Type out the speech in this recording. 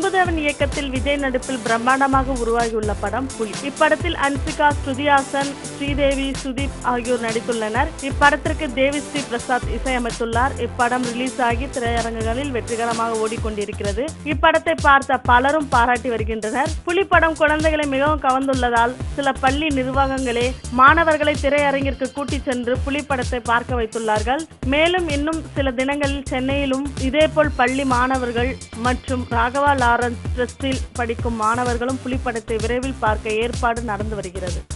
பிரபுதேவன் இயக்கத்தில் விஜய் நடிப்பில் பிரம்மாண்டமாக உருவாகியுள்ள படம் புலி. இப்படத்தில் அன்சிகா, ஸ்ருதிஹாசன், ஸ்ரீதேவி, சுதீப் ஆகியோர் நடித்துள்ளனர். இப்படத்திற்கு தேவி ஸ்ரீ பிரசாத் இசையமைத்துள்ளார். இப்படம் ரிலீஸ் ஆகி திரையரங்குகளில் வெற்றிகரமாக ஓடிக்கொண்டிருக்கிறது. இப்படத்தை பார்த்த பலரும் பாராட்டி வருகின்றனர். புலி படம் குழந்தைகளை மிகவும் கவர்ந்துள்ளதால் சில பள்ளி நிர்வாகங்களே மாணவர்களை திரையரங்கிற்கு கூட்டிச் சென்று புலி படத்தை பார்க்க வைத்துள்ளார்கள். மேலும் இன்னும் சில தினங்களில் சென்னையிலும் இதேபோல் பள்ளி மாணவர்கள் மற்றும் ராகவா லாரன்ஸ் டிரஸ்டில் படிக்கும் மாணவர்களும் புலி படத்தை விரைவில் பார்க்க ஏற்பாடு நடந்து வருகிறது.